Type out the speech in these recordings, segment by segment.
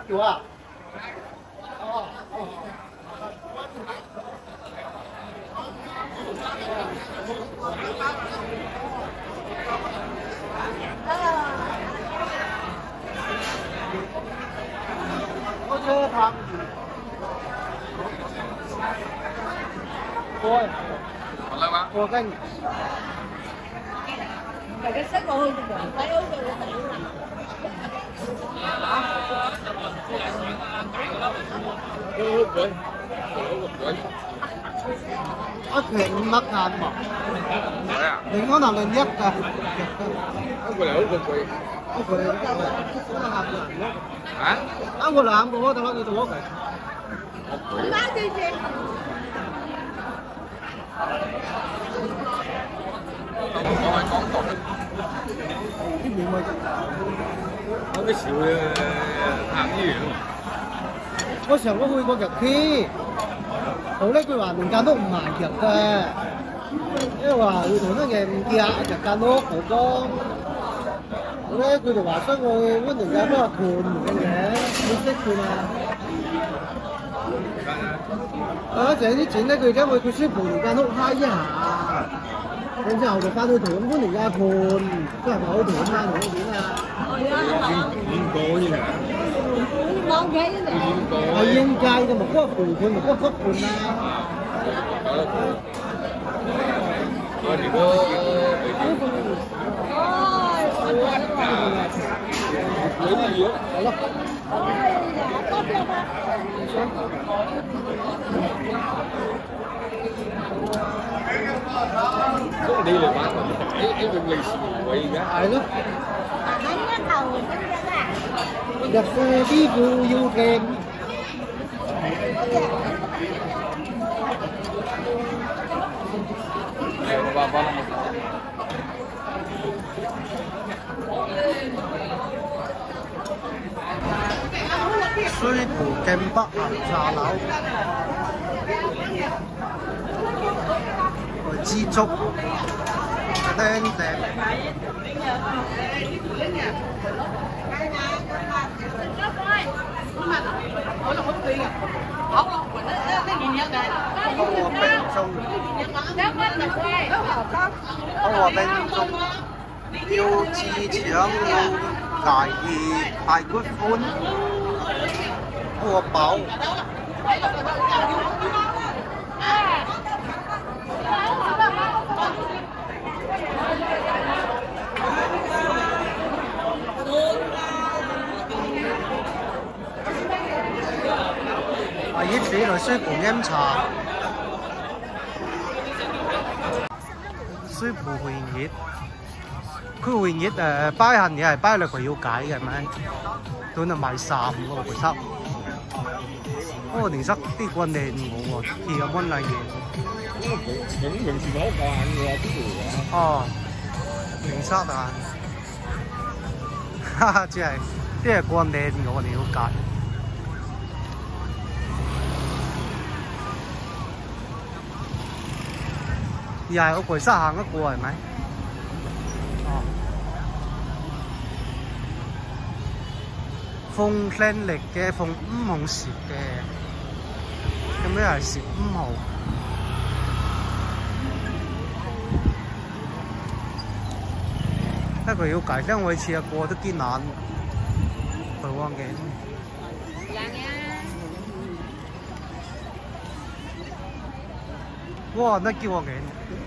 有啊。có車拍過 còn lâu á 過斤 Mà cái sách ôi thấy ôi có chuyện mất ngàn mà đấy à đừng có nào lên nhất cả quỳ là quỳ hả áo quần làm của tao nói tao má đi gì con còn cái gì mà có cái sự hàng gì vậy 我上個去過日區，好咧，佢話連間屋唔賣入嘅，因為話佢同啲嘢唔夾，就間屋好高。好咧，佢哋話想去溫連間都係盤嘅嘢，你識盤啊？啊，剩啲錢咧，佢因為佢先盤連間屋開一下，然之後就翻去同溫連間盤，都係咪好盤啊？同啲錢啊？ 應該呢 ngon ghê thế này 係應屆嘅，咪嗰個盤盤，咪嗰個福盤啊！ thì có lấy cái gì á có đi là bán cái đường lì xì quậy cả 係咯， bánh cái đầu 入貨啲要勁。水浦徑北行茶樓，枝竹、釘石。我兵中要自強要捱義排骨款，我飽。阿姨煮嚟水盤飲茶，水盤會熱，佢會熱擺行嘢係擺落佢要解嘅，係咪？佢就賣衫嗰個配衫，嗰個連塞啲棍靚我喎，而家温嚟嘅。 cũng bình thường đó còn người cái gì 哦，連塞啊，哈哈，即係啲係棍靚我了解。又係個櫃室行得過係咪？哦，鳳聲力嘅鳳5號蝕嘅，咁樣係蝕5號。一個要解釋我試下過都幾難，佢忘記。哇，那幾忘記。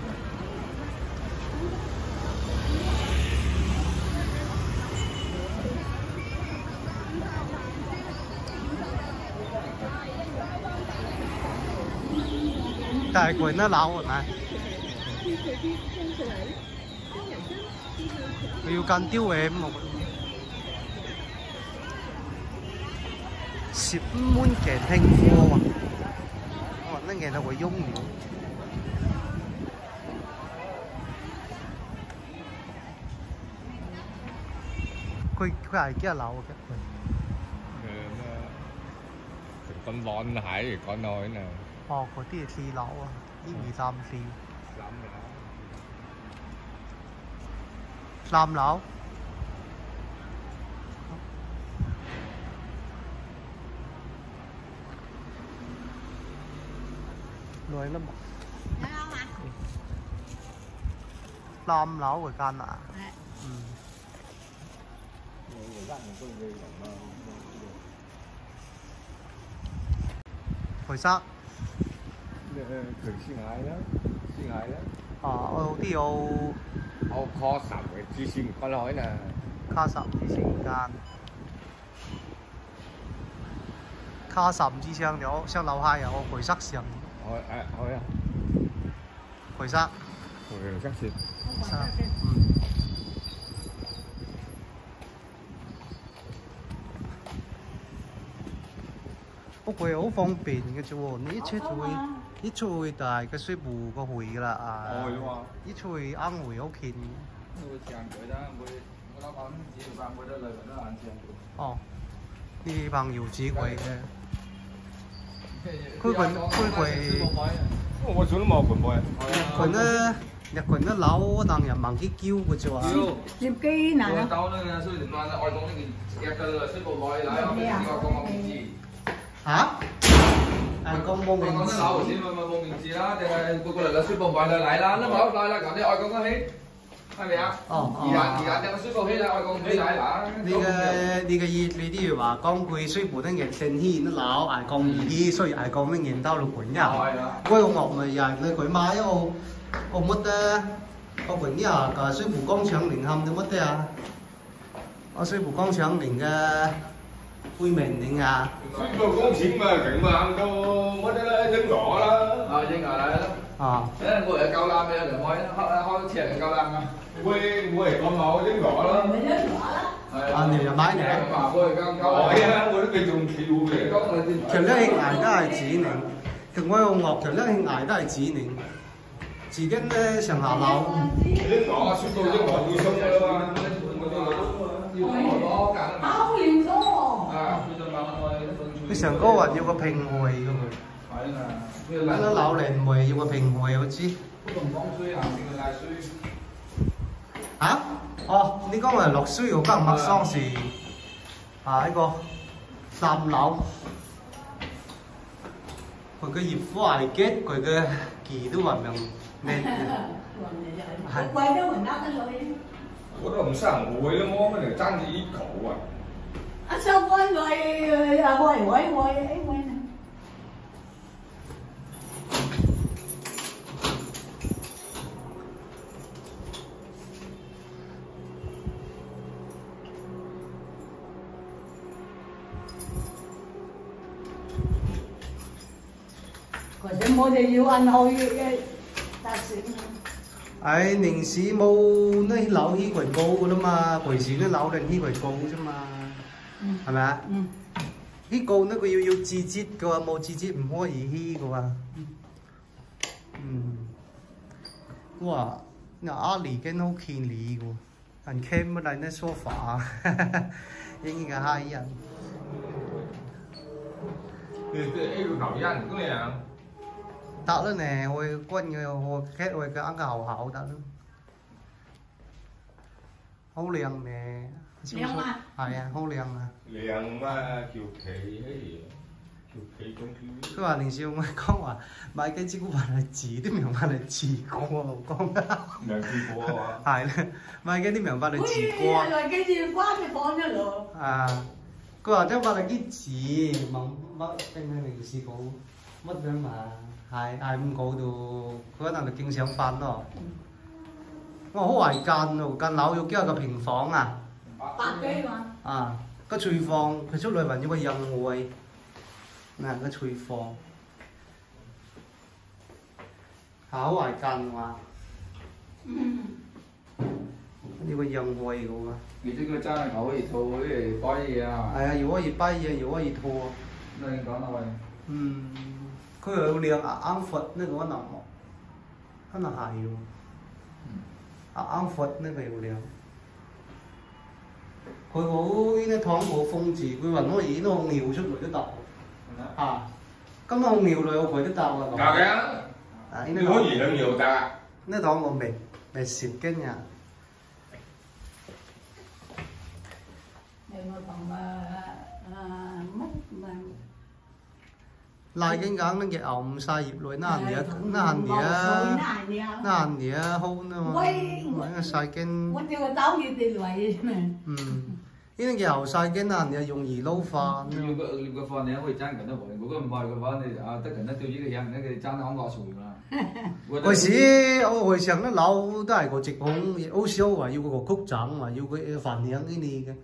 但係佢那老係咪？佢要間雕嘅咁，15蚊嘅聽貨喎，我那嘅係會用料。佢係幾多樓嘅？ con von hải thì con nói nè 哦，嗰啲係4樓啊，1、2、3、4。3樓。 耐啦嘛。 有冇啊？ 5樓嗰間啊？ 係。 嗯。培沙。 佢先嗌啦，先嗌啦。 啊，我啲有。 我 call 10嘅，之前過來呢。 卡什之前間。卡什之前有，像樓下有培沙上。 去啊。 培沙。 培沙先。 不過好方便嘅啫喎，你一出去就係個水壺個會㗎啦啊！一出去啱會好近。 會上佢啦，我老闆自己辦會得嚟揾得眼上。 哦，啲朋友自己嘅。佢我做都冇盤杯。 日群都樓，但人問啲叫嘅啫喎。 接機嗱。 我兜呢，所以連翻外公呢件日嘅啦，水部內嚟，我哋外公我唔知。嚇？誒，公冇名字。講得樓先咪冇名字啦，定係個嚟個水部內嚟啦，都冇來啦，咁啲外公都起，係咪啊？哦。而家定個水部起啦，外公起嚟啦。 你啲話講佢水部啲人成天都樓，係講啲，所以係講咩人兜到盤呀？係啊。嗰個樂咪又係佢買一個。我乜的？我本地啊，個水浦廣場零冚啲乜的啊？我水浦廣場零嘅杯名零啊？ 水浦廣場嘛，勁嘛，都乜的啦，英鵝啦。啊，英鵝嚟啦。啊。誒，我係夠攬嘅，就開車嚟夠攬啊。我係講冇英鵝啦。咪英鵝啦。係啊，你又買嚟？我係夠夠。係啊，我都未中票嘅。條呢捱都係指寧，同我用樂條呢捱都係指寧。自己咧上下樓，你講啊，輸到啲外匯收嘅啦嘛，好嚴肅喎！啊，佢上高話要個拼會嘅佢，係啊，嗰啲樓齡會要個拼會，我知。不同講水行定係大水？嚇？哦，你講係落水嗰間麥桑是啊呢個3樓，佢嘅業火係結佢嘅技都還明。nên quay đâu mình đáp rồi có đồng sản muối lắm ó, mình trang gì ít khẩu à sao quay rồi quay ấy quay này còn sẽ mua thì yêu ăn thôi寧市冇啲樓起佢高噶啦嘛，隨時啲樓齡起佢高啫嘛，係咪啊？起高呢佢要自節嘅喎，冇自節唔可以起嘅喎。哇！嗱阿里嘅好見你嘅喎，人傾乜嚟呢梳化，應該係人。你呢個頭人咁樣？得啦nè, hồi quân người hồi kết hồi cái ăn hảo hảo đã luôn. Hấu liền nè. Liền à? À, hấu liền à. Liền mà kiểu thị hay gì? Kiểu thị trong khi. Cứ bảo đình siêu mới con à, mấy cái chứ cũng phải là chỉ cái miệng phải là chỉ qua con. Miệng chỉ qua. Phải là mấy cái miệng phải là chỉ qua. Rồi cái gì qua thì con nữa rồi. À. Cứ bảo chắc phải là cái chỉ mà mất cái này đình siêu có mất rồi mà. 係5個度，佢可能就經常瞓咯。我好懷間喎，間樓要幾個平房啊？8幾嘛？啊，個廚房佢出嚟還要個人位，嗱個廚房，係好懷間嘛？要個人位嘅喎。你這個真係可以拖啲擺嘢啊？係啊，又可以擺嘢，又可以拖。那你講到位。佢有靚啱佛呢個可能係喎，啱佛呢個有靚。佢好呢啲糖冇封字，佢話我而都尿出嚟都得。啊，咁我尿落佢都得啦。得嘅，你可以兩尿得。呢糖我未食緊呀。你我同乜 lại cái gắng nó cái ống sai dịp lối nó hành địa hôn nó mà sai cái ini cái ống sai cái nó địa dùng gì lâu pha 個飯你可以爭緊得喎，如果唔係嘅話，你得緊得對呢個人，你哋爭得好惡數啦。 嗰時我回上啲樓都係個直控，好少話要個曲長，話要個飯響呢啲嘅。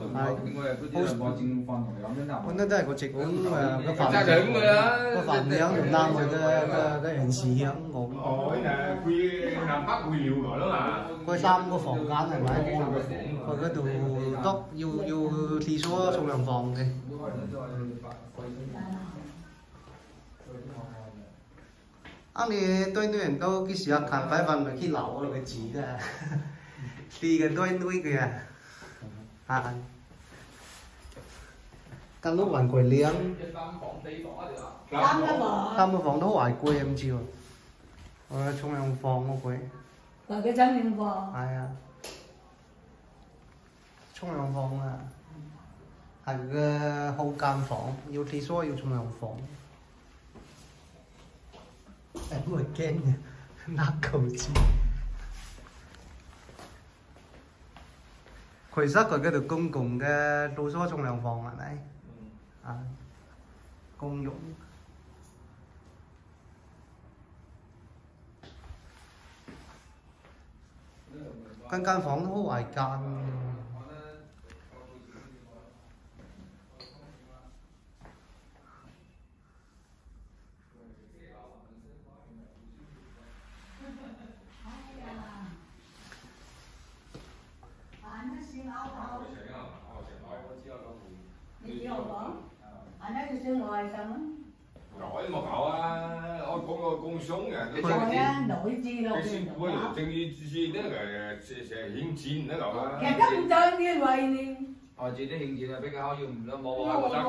本來都係個直控個飯響同單位嘅人士響我。 佢南北會聊來啦嘛。 佢3個房間係咪？佢嗰度都要廁所沖涼房嘅。你對人都幾時看擺翻咪去樓嗰個字嘅，啲嘅對嘅啊，間屋還貴靚，3個房都好貴唔知喎，沖涼房好貴。 話佢沖涼房。 係啊，沖涼房啊，係個後間房，要廁所要沖涼房。Em ngồi kén nha, nát cầu chi. Khởi sắc của cái được công cùng cái đồ số trong làng phòng này, công dụng. Căn phòng nó hoài can. Nổi mà cậu á, ôi con súng à, cái xin cuối được chân gì đó là sẽ hiện chiến đó cậu á. Cái cấp chơi như vậy nè. Chỉ để hiện diện là biết cái dùng nó mô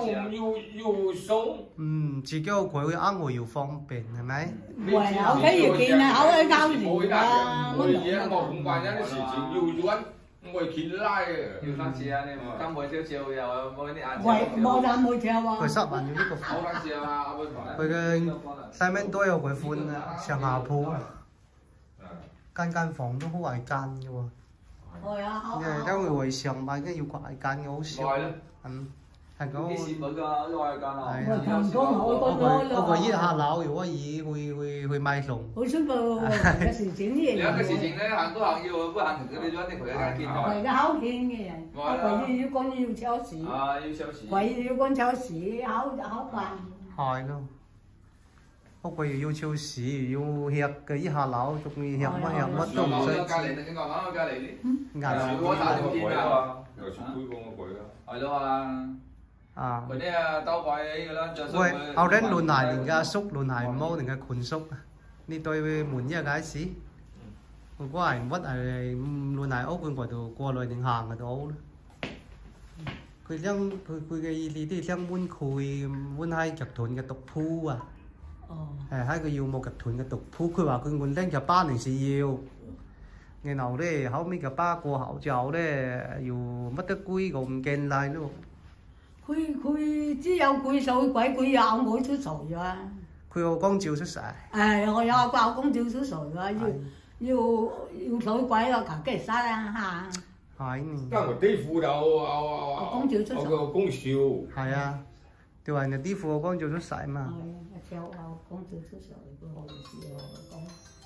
súng. Chỉ kêu佢啱我要方便係咪？ 唯有睇要見啊，口去交住啊。 我嘢我唔慣有啲事情要揾。我見拉嘅， 要生字啊！你今每朝朝又冇啲眼。 冇賺冇錢喎。 佢濕還要呢個好生字啊！ 佢嘅細蚊都有佢款啊，上下鋪，間房都好大間嘅喎。 係啊， 因為為上買嘅要大間嘅好少。係嗰。 幾時冇㗎？都大間啊。 係啊。嗰個一下樓如果會賣餸。 好舒服喎，有時整啲嘢。 有嘅事情咧，行都行要，不行你咗啲佢一間見台。 為咗考見嘅人，為要講要超市。 啊，要超市。 為要講超市考飯。 係咯。屋企要超市，要吃嘅一下樓，仲要吃乜都唔使。 隔離你講講隔離啲。 少嗰大條件啊！ 又少杯咁貴啊！ 係咯啊！佢啲啊兜貴嘅啦， 喂，後đến luôn này人家叔luôn này mau人家群叔，呢對門一解釋，我係屈係luôn này屋佢嗰度過來定行嗰度佢將佢嘅意思啲將搬喺集團嘅獨鋪啊，喺佢要冇集團嘅獨鋪，佢話佢換拎就班年時要。然後咧，後尾個巴過後之後咧，要乜得貴個唔見嚟咯。 佢只有佢數鬼，佢有冇出數㗎？ 佢有光照出世。 我有個公照出數㗎，要數鬼咯，求幾嘥啦嚇。 係呢。 但我地庫就公照出數。 個公少。 係啊，就係人啲庫光照出世嘛。 係啊，公照出數佢好事講。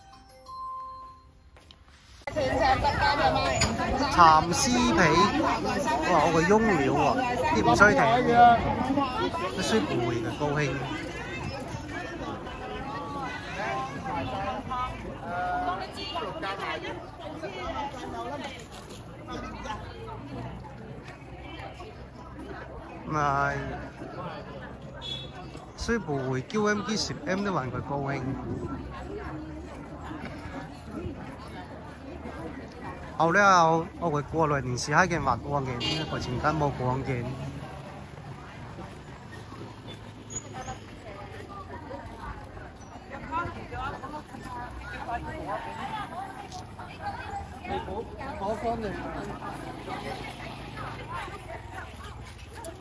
蠶絲皮，哇！我個翁料喎，啲唔衰停，都衰攰嘅，高興。咪衰攰，叫 MG 10M 都還佢高興。後咧，我會過來年時喺件滑光嘅，我前間冇光嘅。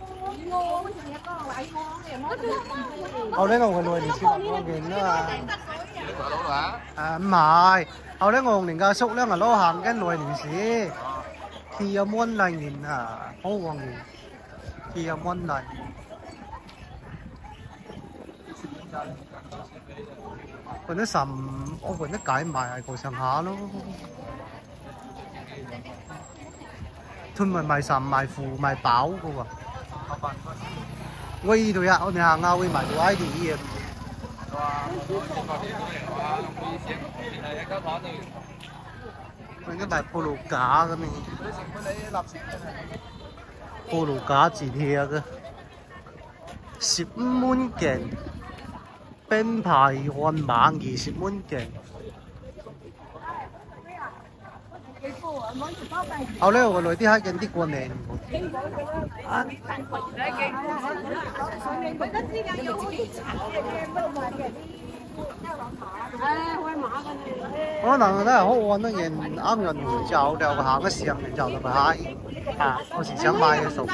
後咧我個內年先能光勁啊嘛。唔係，後咧我同連家叔咧我攞行緊內年時，佢有滿嚟年啊，好旺年，佢有滿嚟。佢啲神，我佢啲解埋係個上下咯。佢咪賣神賣符賣寶噶喎。我依度呀，我哋行下會賣到 I D 嘅。佢啲賣菠蘿架嘅呢？菠蘿架字條嘅，15蚊件。兵牌按猛20蚊嘅。後咧我個女啲黑緊啲過年可能咧好按得人啱人回就就行一時人就咪係啊，我時想買嘅數。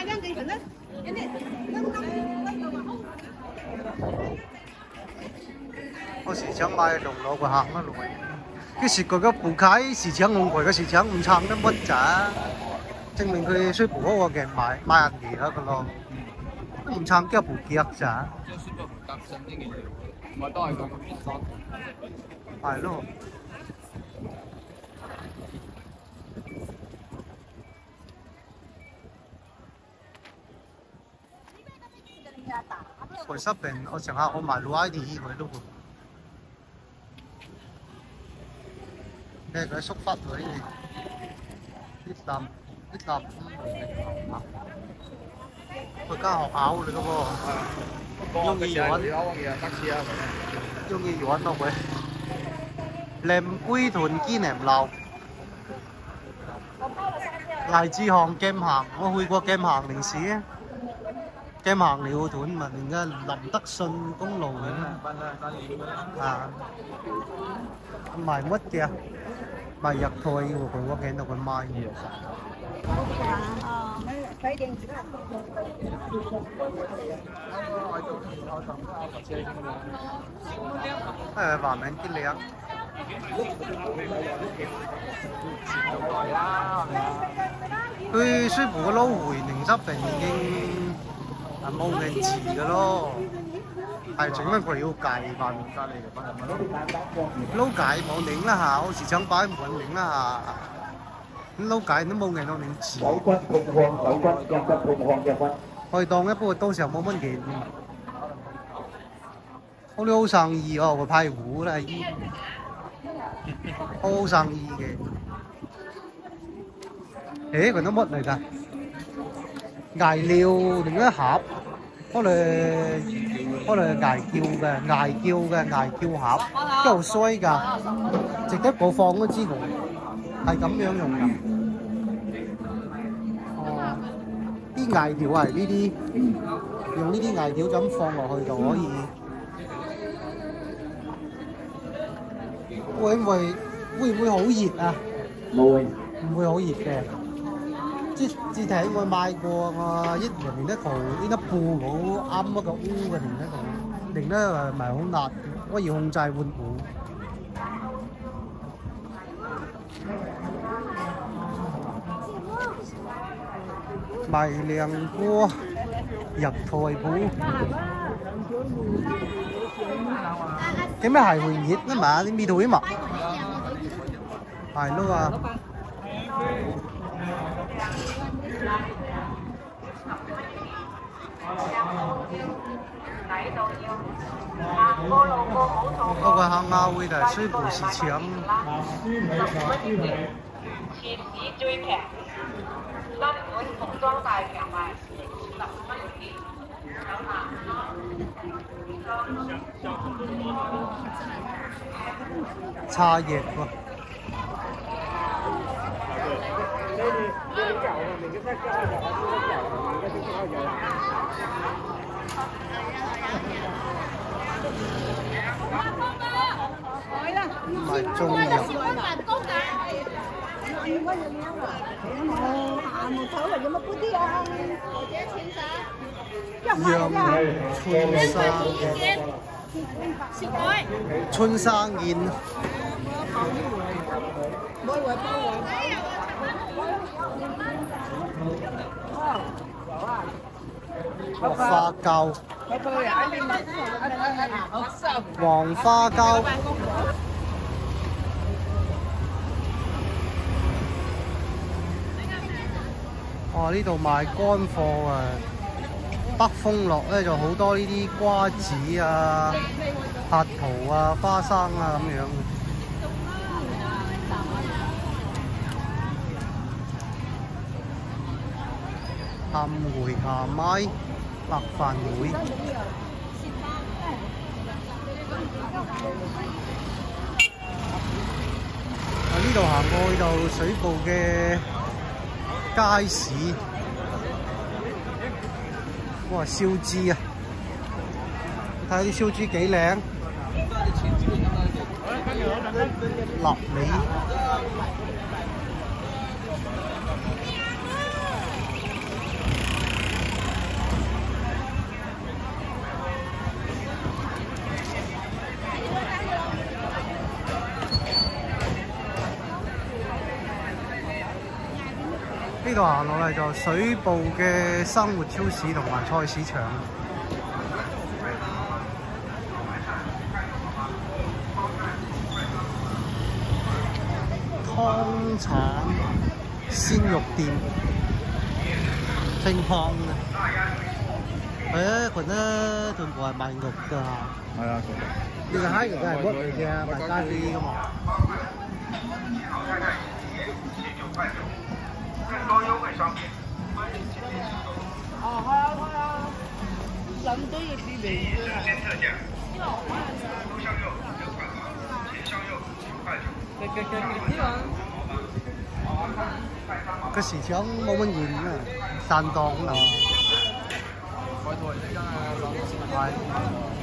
我時想買龍螺個行乜來？cái時佢個鋪開市場旺佢個市場唔撐得乜咋？證明佢衰鋪嗰個嘅買人哋嗰個咯，唔撐幾鋪腳咋？係咯。佢濕病，我成下我買攞 ID 佢都會。佢縮忽佢啲啖佢間學校嚟嘅喎，用義揾咯佢，靚杯屯堅nem流，荔枝巷劍行，我去過劍行零時啊，劍行寮屯咪而家林德信公路嘅啊，賣乜嘅？賣藥台喎，佢我見到佢賣嘢。話名啲靚。佢雖然個撈回寧執定已經冇人遲嘅咯。係做乜佢要計飯翻嚟嘅班人撈計冇領啦嚇，我時想擺唔穩領啦嚇，撈計都冇人攞領錢。可以當一般到時候冇乜嘢。我哋好生意哦，個派糊啦，好生意嘅。誒，佢都乜嚟㗎？捱料定一盒？可能捱叫盒，都好衰㗎，值得播放都知喎，係咁樣用㗎。哦，啲捱條係呢啲，用呢啲捱條就咁放落去就可以。會唔會好熱啊？唔會好熱嘅。之前我買過我一人連得頭呢粒布好啱一個烏嘅連得頭，連得唔係好辣，我要控制換布。賣靚鍋入台布，cái mấy hải huyền nhiệt đó mà đi đuổi mà hải luôn à. Có cái hàng ngao với đại sư phụ市場。設市最平，新款服裝大平賣15蚊一件，茶葉喎。唔係中藥。 một thấu là mất bút đi à. 春生宴。花膠，黃花膠。哦，呢度賣乾貨啊！北風落咧就好多呢啲瓜子啊、核桃啊、花生啊咁樣。鹹梅芽米、白飯梅。呢度行過去就水埗嘅街市。哇！燒豬啊！睇下啲燒豬幾靚，臘味。呢度行落嚟就水埗嘅生活超市同埋菜市場。湯產鮮肉店，清湯啊！係啊，佢咧全部係賣肉㗎。係啊，呢個蝦肉係乜嚟嘅？賣咖喱㗎嘛。更多優惠商品。哦，係啊，人都要試味嘅。新特價，豬香肉6塊8，甜香肉9塊9。個市場冇乜人啊，散檔啊。開台呢間係